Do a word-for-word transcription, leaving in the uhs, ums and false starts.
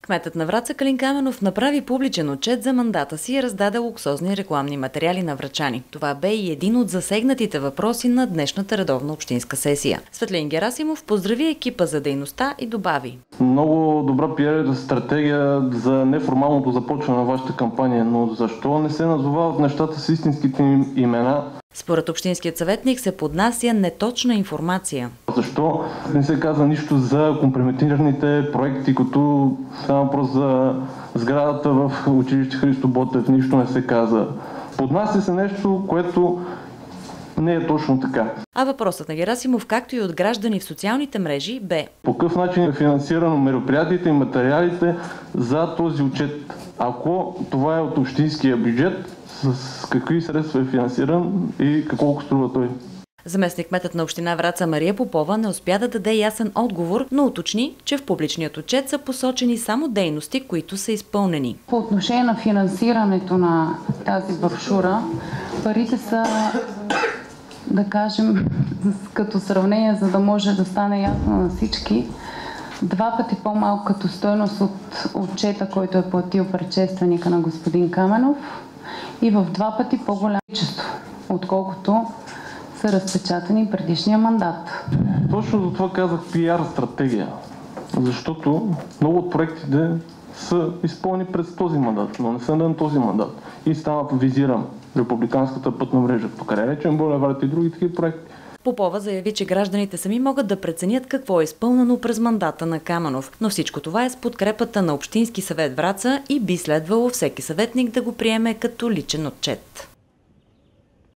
Кметът на Враца Калин Каменов направи публичен отчет за мандата си и раздаде луксозни рекламни материали на врачани. Това бе и един от засегнатите въпроси на днешната редовна общинска сесия. Светлин Герасимов поздрави екипа за дейността и добави: много добра пиар стратегия за неформалното започване на вашата кампания, но защо не се назовават нещата с истинските им имена? Според общинският съветник се поднася неточна информация. Защо не се каза нищо за компрометираните проекти, като става въпрос за сградата в училище Христо Ботев, нищо не се каза. Поднася се нещо, което не е точно така. А въпросът на Герасимов, както и от граждани в социалните мрежи, бе: по какъв начин е финансирано мероприятията и материалите за този отчет? Ако това е от общинския бюджет, с какви средства е финансиран и колко струва той? Заместник-кметът на община Враца Мария Попова не успя да даде ясен отговор, но уточни, че в публичният отчет са посочени само дейности, които са изпълнени. По отношение на финансирането на тази брошура, парите са, да кажем, като сравнение, за да може да стане ясно на всички, два пъти по-малко като стойност от отчета, който е платил предшественика на господин Каменов, и в два пъти по-голямо количество, отколкото са разпечатани предишния мандат. Точно за това казах пиар стратегия, защото много от проектите са изпълнени през този мандат, но не са на този мандат. И стана визирам републиканската пътна мрежа, покрай речен булевард и други такива проекти. Попова заяви, че гражданите сами могат да преценят какво е изпълнено през мандата на Каменов, но всичко това е с подкрепата на Общински съвет Враца и би следвало всеки съветник да го приеме като личен отчет.